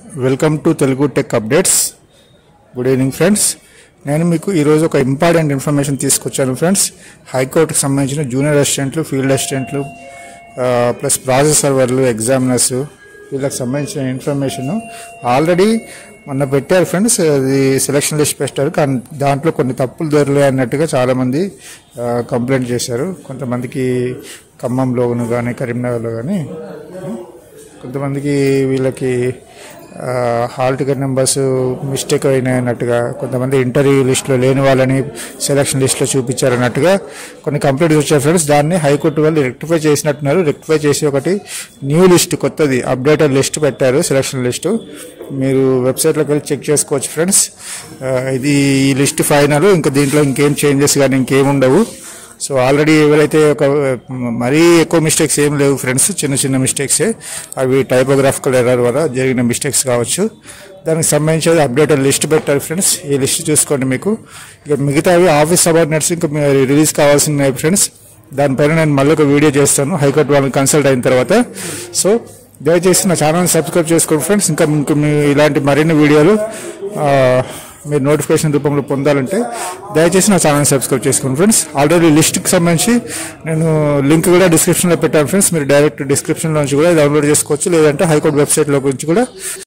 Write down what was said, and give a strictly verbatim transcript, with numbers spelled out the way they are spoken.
Welcome to Telugu tech updates. Good evening friends. నేను మీకు ఈరోజు ఒక ఇంపార్టెంట్ ఇన్ఫర్మేషన్ తీసుకొచ్చాను ఫ్రెండ్స్. హైకోర్టుకు సంబంధించిన జూనియర్ అసిస్టెంట్లు, ఫీల్డ్ అసిస్టెంట్లు ప్లస్ ప్రాసెస్ సర్వర్లు, ఎగ్జామినర్స్ వీళ్ళకి సంబంధించిన ఇన్ఫర్మేషన్ ఆల్రెడీ మొన్న పెట్టారు ఫ్రెండ్స్. అది సెలక్షన్ లిస్ట్ పెట్టారు, కానీ దాంట్లో కొన్ని తప్పులు దొరలే అన్నట్టుగా చాలామంది కంప్లైంట్ చేశారు. కొంతమందికి ఖమ్మంలోను కానీ కరీంనగర్లో కానీ కొంతమందికి వీళ్ళకి హాల్ టికెట్ నెంబర్స్ మిస్టేక్ అయినట్టుగా, కొంతమంది ఇంటర్వ్యూ లిస్టులో లేని వాళ్ళని సెలక్షన్ లిస్టులో చూపించారన్నట్టుగా కొన్ని కంప్లైంట్స్ వచ్చాయి ఫ్రెండ్స్. దాన్ని హైకోర్టు వాళ్ళు రెక్టిఫై చేసినట్టున్నారు. రెక్టిఫై చేసి ఒకటి న్యూ లిస్ట్, కొత్తది అప్డేటెడ్ లిస్ట్ పెట్టారు, సెలక్షన్ లిస్టు. మీరు వెబ్సైట్లోకి వెళ్ళి చెక్ చేసుకోవచ్చు ఫ్రెండ్స్. ఇది ఈ లిస్ట్ ఫైనల్, ఇంకా దీంట్లో ఇంకేం చేంజెస్ కానీ ఇంకేం ఉండవు. సో ఆల్రెడీ ఎవరైతే ఒక మరీ ఎక్కువ మిస్టేక్స్ ఏం లేవు ఫ్రెండ్స్, చిన్న చిన్న మిస్టేక్సే, అవి టైపోగ్రాఫికల్ ఎర్రర్ వల్ల జరిగిన మిస్టేక్స్ కావచ్చు. దానికి సంబంధించి అప్డేటెడ్ లిస్ట్ పెట్టారు ఫ్రెండ్స్. ఈ లిస్ట్ చూసుకోండి. మీకు ఇక మిగతావి ఆఫీస్ సబార్డినేట్స్ ఇంకా రిలీజ్ కావాల్సినవి ఫ్రెండ్స్. దానిపైన నేను మళ్ళీ ఒక వీడియో చేస్తాను హైకోర్టు వాళ్ళని కన్సల్ట్ అయిన తర్వాత. సో దయచేసి నా ఛానల్ సబ్స్క్రైబ్ చేసుకోండి ఫ్రెండ్స్. ఇంకా మీకు ఇలాంటి మరిన్ని వీడియోలు మీరు నోటిఫికేషన్ రూపంలో పొందాలంటే దయచేసి నా ఛానల్ సబ్స్క్రైబ్ చేసుకోండి ఫ్రెండ్స్. ఆల్రెడీ లిస్ట్కి సంబంధించి నేను లింక్ కూడా డిస్క్రిప్షన్లో పెట్టాను ఫ్రెండ్స్. మీరు డైరెక్ట్ డిస్క్రిప్షన్లో నుంచి కూడా డౌన్లోడ్ చేసుకోవచ్చు, లేదంటే హైకోర్టు వెబ్సైట్లో నుంచి కూడా